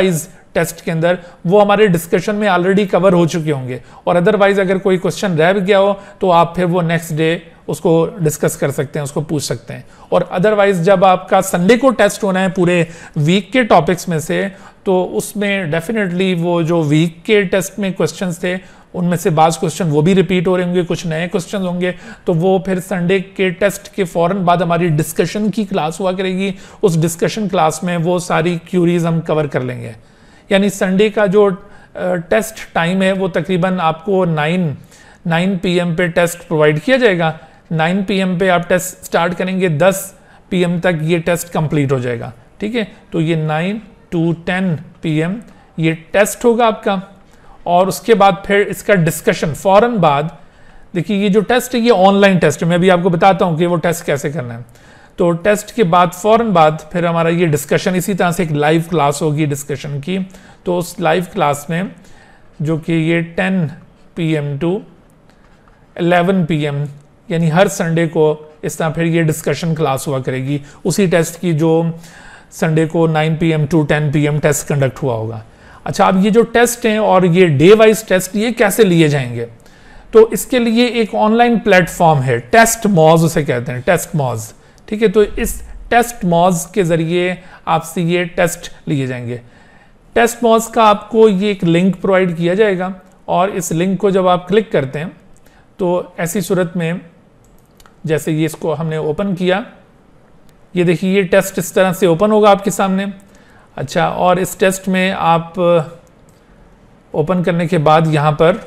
टेस्ट के अंदर, वो हमारे डिस्कशन में ऑलरेडी कवर हो चुके होंगे, और अदरवाइज अगर कोई क्वेश्चन रह गया हो तो आप फिर वो नेक्स्ट डे उसको डिस्कस कर सकते हैं, उसको पूछ सकते हैं। और अदरवाइज जब आपका संडे को टेस्ट होना है पूरे वीक के टॉपिक्स में से, तो उसमें डेफिनेटली वो जो वीक के टेस्ट में क्वेश्चंस थे उनमें से बाज क्वेश्चन वो भी रिपीट हो रहे होंगे, कुछ नए क्वेश्चन होंगे, तो वो फिर संडे के टेस्ट के फौरन बाद हमारी डिस्कशन की क्लास हुआ करेगी। उस डिस्कशन क्लास में वो सारी क्यूरीज हम कवर कर लेंगे। यानी संडे का जो टेस्ट टाइम है वो तकरीबन आपको 9 PM पे टेस्ट प्रोवाइड किया जाएगा। 9 PM पे आप टेस्ट स्टार्ट करेंगे, 10 PM तक ये टेस्ट कंप्लीट हो जाएगा। ठीक है, तो ये 9 to 10 PM ये टेस्ट होगा आपका, और उसके बाद फिर इसका डिस्कशन फौरन बाद। देखिए ये जो टेस्ट है ये ऑनलाइन टेस्ट है, मैं अभी आपको बताता हूँ कि वो टेस्ट कैसे करना है। तो टेस्ट के बाद फौरन बाद फिर हमारा ये डिस्कशन, इसी तरह से एक लाइव क्लास होगी डिस्कशन की। तो उस लाइव क्लास में जो कि ये 10 PM to 11 PM यानी हर संडे को इस तरह फिर ये डिस्कशन क्लास हुआ करेगी उसी टेस्ट की जो संडे को 9 PM to 10 PM test conduct हुआ होगा। अच्छा, अब ये जो टेस्ट हैं और ये डे वाइज टेस्ट ये कैसे लिए जाएंगे, तो इसके लिए एक ऑनलाइन प्लेटफॉर्म है, टेस्ट मॉज उसे कहते हैं, टेस्ट मॉज। ठीक है, तो इस टेस्ट मॉज के जरिए आपसे ये टेस्ट लिए जाएंगे। टेस्ट मॉज का आपको ये एक लिंक प्रोवाइड किया जाएगा, और इस लिंक को जब आप क्लिक करते हैं तो ऐसी सूरत में जैसे ये इसको हमने ओपन किया, ये देखिए ये टेस्ट इस तरह से ओपन होगा आपके सामने। अच्छा, और इस टेस्ट में आप ओपन करने के बाद यहाँ पर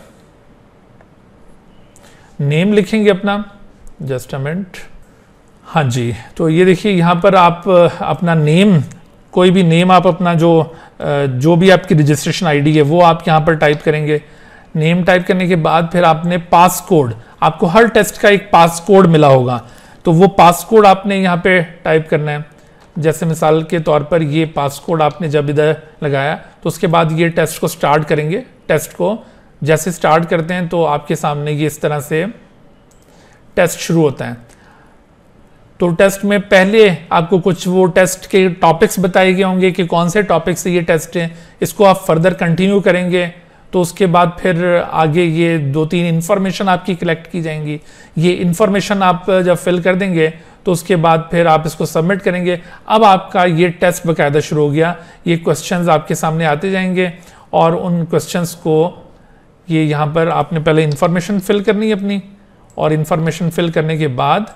नेम लिखेंगे अपना, जस्ट अ मिनट। हाँ जी, तो ये देखिए यहाँ पर आप अपना नेम, कोई भी नेम आप अपना जो भी आपकी रजिस्ट्रेशन आईडी है वो आप यहाँ पर टाइप करेंगे। नेम टाइप करने के बाद फिर आपने पास कोड, आपको हर टेस्ट का एक पास कोड मिला होगा, तो वो पास कोड आपने यहाँ पे टाइप करना है। जैसे मिसाल के तौर पर ये पास कोड आपने जब इधर लगाया तो उसके बाद ये टेस्ट को स्टार्ट करेंगे। टेस्ट को जैसे स्टार्ट करते हैं तो आपके सामने ये इस तरह से टेस्ट शुरू होता है। तो टेस्ट में पहले आपको कुछ वो टेस्ट के टॉपिक्स बताए गए होंगे कि कौन से टॉपिक से ये टेस्ट है, इसको आप फर्दर कंटिन्यू करेंगे तो उसके बाद फिर आगे ये 2-3 इंफॉर्मेशन आपकी कलेक्ट की जाएंगी। ये इंफॉर्मेशन आप जब फिल कर देंगे तो उसके बाद फिर आप इसको सबमिट करेंगे। अब आपका ये टेस्ट बाकायदा शुरू हो गया। ये क्वेश्चंस आपके सामने आते जाएंगे और उन क्वेश्चंस को ये यहाँ पर आपने पहले इंफॉर्मेशन फिल करनी है अपनी, और इंफॉर्मेशन फिल करने के बाद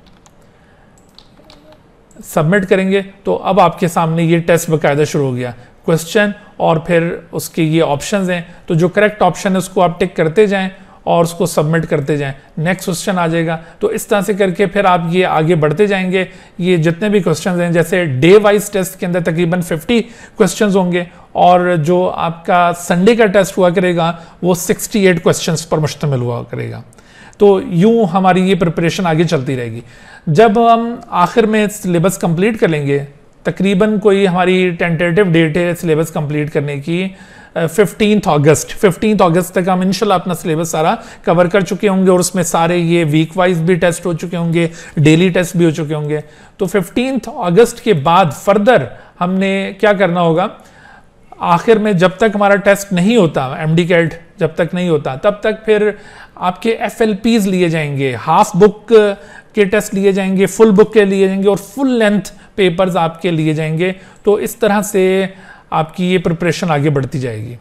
सबमिट करेंगे तो अब आपके सामने ये टेस्ट बाकायदा शुरू हो गया। क्वेश्चन और फिर उसके ये ऑप्शंस हैं, तो जो करेक्ट ऑप्शन है उसको आप टिक करते जाएं और उसको सबमिट करते जाएं, नेक्स्ट क्वेश्चन आ जाएगा। तो इस तरह से करके फिर आप ये आगे बढ़ते जाएंगे। ये जितने भी क्वेश्चंस हैं, जैसे डे वाइज टेस्ट के अंदर तकरीबन 50 क्वेश्चंस होंगे, और जो आपका संडे का टेस्ट हुआ करेगा वो 68 क्वेश्चंस पर मुश्तमिल हुआ करेगा। तो यूं हमारी ये प्रिपरेशन आगे चलती रहेगी। जब हम आखिर में सिलेबस कंप्लीट कर लेंगे, तकरीबन कोई हमारी टेंटेटिव डेट है सिलेबस कंप्लीट करने की 15 अगस्त तक हम इंशाल्लाह अपना सिलेबस सारा कवर कर चुके होंगे, और उसमें सारे ये वीक वाइज भी टेस्ट हो चुके होंगे, डेली टेस्ट भी हो चुके होंगे। तो 15 अगस्त के बाद फर्दर हमने क्या करना होगा, आखिर में जब तक हमारा टेस्ट नहीं होता, MD-CAT जब तक नहीं होता, तब तक फिर आपके FLPs लिए जाएंगे, हाफ बुक के टेस्ट लिए जाएंगे, फुल बुक के लिए जाएंगे, और फुल लेंथ पेपर्स आपके लिए जाएंगे। तो इस तरह से आपकी ये प्रिपरेशन आगे बढ़ती जाएगी।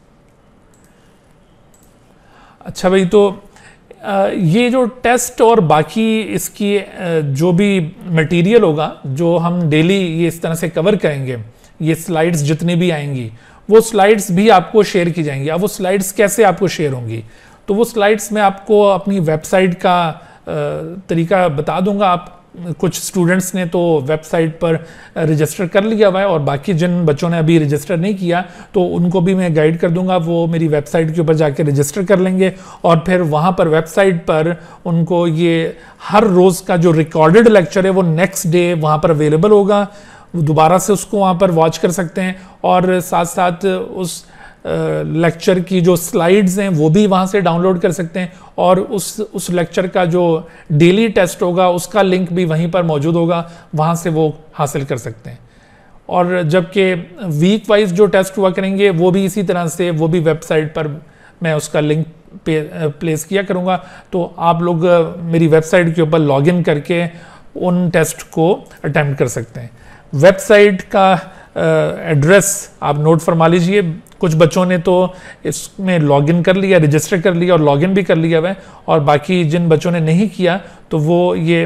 अच्छा भाई, तो ये जो टेस्ट और बाकी इसकी जो भी मटेरियल होगा जो हम डेली ये इस तरह से कवर करेंगे, ये स्लाइड्स जितनी भी आएंगी वो स्लाइड्स भी आपको शेयर की जाएंगी। अब वो स्लाइड्स कैसे आपको शेयर होंगी, तो वो स्लाइड्स मैं आपको अपनी वेबसाइट का तरीका बता दूंगा। आप कुछ स्टूडेंट्स ने तो वेबसाइट पर रजिस्टर कर लिया हुआ है, और बाकी जिन बच्चों ने अभी रजिस्टर नहीं किया तो उनको भी मैं गाइड कर दूंगा, वो मेरी वेबसाइट के ऊपर जाके रजिस्टर कर लेंगे, और फिर वहाँ पर वेबसाइट पर उनको ये हर रोज़ का जो रिकॉर्डेड लेक्चर है वो नेक्स्ट डे वहाँ पर अवेलेबल होगा, दोबारा से उसको वहाँ पर वॉच कर सकते हैं, और साथ साथ उस लेक्चर की जो स्लाइड्स हैं वो भी वहाँ से डाउनलोड कर सकते हैं, और उस लेक्चर का जो डेली टेस्ट होगा उसका लिंक भी वहीं पर मौजूद होगा, वहाँ से वो हासिल कर सकते हैं। और जबकि वीक वाइज जो टेस्ट हुआ करेंगे वो भी इसी तरह से, वो भी वेबसाइट पर मैं उसका लिंक प्लेस किया करूँगा। तो आप लोग मेरी वेबसाइट के ऊपर लॉगिन करके उन टेस्ट को अटेम्प्ट कर सकते हैं। वेबसाइट का एड्रेस आप नोट फरमा लीजिए। कुछ बच्चों ने तो इसमें लॉगिन कर लिया, रजिस्टर कर लिया और लॉगिन भी कर लिया हुआ है, और बाकी जिन बच्चों ने नहीं किया तो वो ये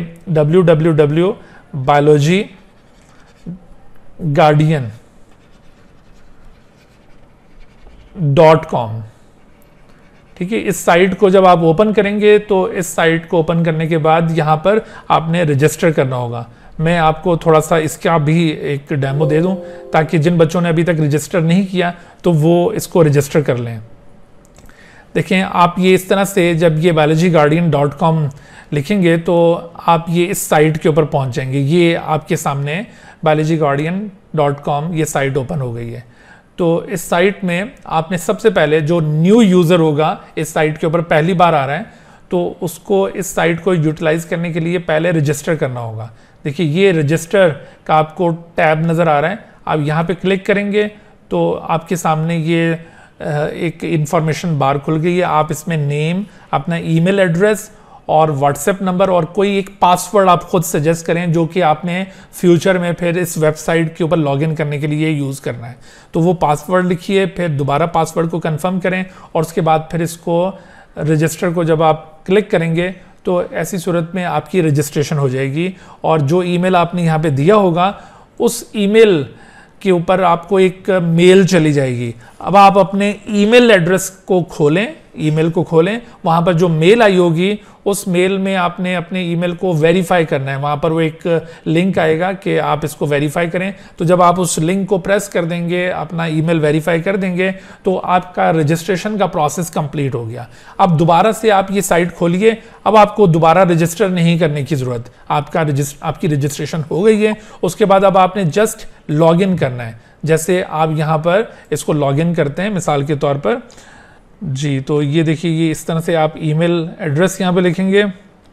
www.biologyguardian.com, ठीक है। इस साइट को जब आप ओपन करेंगे तो इस साइट को ओपन करने के बाद यहाँ पर आपने रजिस्टर करना होगा। मैं आपको थोड़ा सा इसका भी एक डेमो दे दूं ताकि जिन बच्चों ने अभी तक रजिस्टर नहीं किया तो वो इसको रजिस्टर कर लें। देखें, आप ये इस तरह से जब ये biologyguardian.com लिखेंगे तो आप ये इस साइट के ऊपर पहुंच जाएंगे। ये आपके सामने biologyguardian.com ये साइट ओपन हो गई है। तो इस साइट में आपने सबसे पहले, जो न्यू यूज़र होगा इस साइट के ऊपर पहली बार आ रहा है, तो उसको इस साइट को यूटिलाइज करने के लिए पहले रजिस्टर करना होगा। देखिए, ये रजिस्टर का आपको टैब नज़र आ रहा है। आप यहाँ पे क्लिक करेंगे तो आपके सामने ये एक इंफॉर्मेशन बार खुल गई है। आप इसमें नेम, अपना ईमेल एड्रेस और व्हाट्सएप नंबर और कोई एक पासवर्ड आप खुद सजेस्ट करें जो कि आपने फ्यूचर में फिर इस वेबसाइट के ऊपर लॉगिन करने के लिए यूज़ करना है। तो वो पासवर्ड लिखिए, फिर दोबारा पासवर्ड को कंफर्म करें और उसके बाद फिर इसको रजिस्टर को जब आप क्लिक करेंगे तो ऐसी सूरत में आपकी रजिस्ट्रेशन हो जाएगी। और जो ईमेल आपने यहाँ पे दिया होगा उस ईमेल के ऊपर आपको एक मेल चली जाएगी। अब आप अपने ईमेल एड्रेस को खोलें, ईमेल को खोलें, वहाँ पर जो मेल आई होगी उस मेल में आपने अपने ईमेल को वेरीफाई करना है। वहाँ पर वो एक लिंक आएगा कि आप इसको वेरीफाई करें। तो जब आप उस लिंक को प्रेस कर देंगे, अपना ईमेल वेरीफाई कर देंगे, तो आपका रजिस्ट्रेशन का प्रोसेस कंप्लीट हो गया। अब दोबारा से आप ये साइट खोलिए। अब आपको दोबारा रजिस्टर नहीं करने की ज़रूरत, आपकी रजिस्ट्रेशन हो गई है। उसके बाद अब आपने जस्ट लॉगिन करना है। जैसे आप यहाँ पर इसको लॉगिन करते हैं मिसाल के तौर पर जी, तो ये देखिए, ये इस तरह से आप ईमेल एड्रेस यहाँ पे लिखेंगे,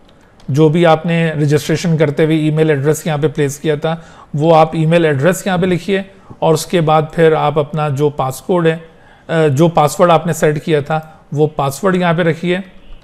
जो भी आपने रजिस्ट्रेशन करते हुए ईमेल एड्रेस यहाँ पे प्लेस किया था वो आप ईमेल एड्रेस यहाँ पे लिखिए। और उसके बाद फिर आप अपना जो पासकोड है, जो पासवर्ड आपने सेट किया था वो पासवर्ड यहाँ पे रखिए।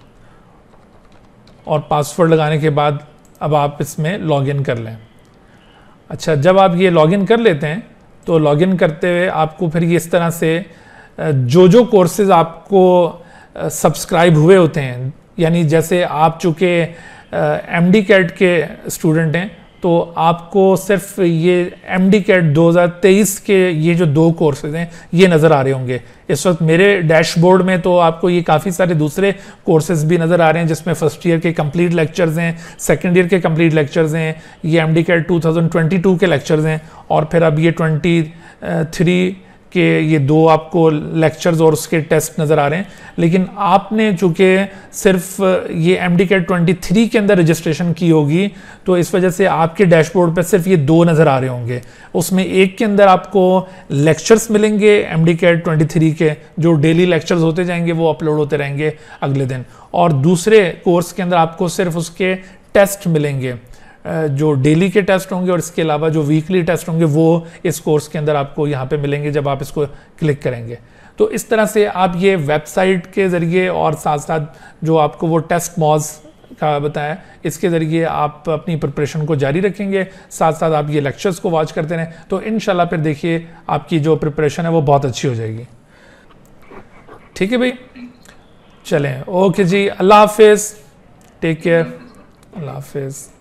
और पासवर्ड लगाने के बाद अब आप इसमें लॉगिन कर लें। अच्छा, जब आप ये लॉगिन कर लेते हैं तो लॉगिन करते हुए आपको फिर ये इस तरह से जो कोर्सेज आपको सब्सक्राइब हुए होते हैं, यानी जैसे आप चूँकि एमडी कैट के स्टूडेंट हैं तो आपको सिर्फ ये एमडी कैट 2023 के ये जो 2 कोर्सेज हैं ये नज़र आ रहे होंगे। इस वक्त मेरे डैशबोर्ड में तो आपको ये काफ़ी सारे दूसरे कोर्सेज भी नज़र आ रहे हैं जिसमें फर्स्ट ईयर के कंप्लीट लेक्चर्स हैं, सेकंड ईयर के कंप्लीट लेक्चर्स हैं, ये एमडी कैट 2022 के लेक्चर्स हैं, और फिर अब ये 23 के ये 2 आपको लेक्चर्स और उसके टेस्ट नज़र आ रहे हैं। लेकिन आपने चूँकि सिर्फ ये एमडी कैट 23 के अंदर रजिस्ट्रेशन की होगी तो इस वजह से आपके डैशबोर्ड पे सिर्फ ये 2 नज़र आ रहे होंगे। उसमें एक के अंदर आपको लेक्चर्स मिलेंगे एमडी कैट 23 के, जो डेली लेक्चर्स होते जाएंगे, वो अपलोड होते रहेंगे अगले दिन, और दूसरे कोर्स के अंदर आपको सिर्फ उसके टेस्ट मिलेंगे, जो डेली के टेस्ट होंगे, और इसके अलावा जो वीकली टेस्ट होंगे वो इस कोर्स के अंदर आपको यहाँ पे मिलेंगे जब आप इसको क्लिक करेंगे। तो इस तरह से आप ये वेबसाइट के ज़रिए और साथ साथ जो आपको वो टेस्ट मॉज का बताया, इसके ज़रिए आप अपनी प्रिपरेशन को जारी रखेंगे, साथ साथ आप ये लेक्चर्स को वॉच करते रहें, तो इंशाल्लाह फिर देखिए आपकी जो प्रिपरेशन है वो बहुत अच्छी हो जाएगी। ठीक है भाई, चलें, ओके जी, अल्लाह हाफिज़, टेक केयर, अल्लाह हाफिज़।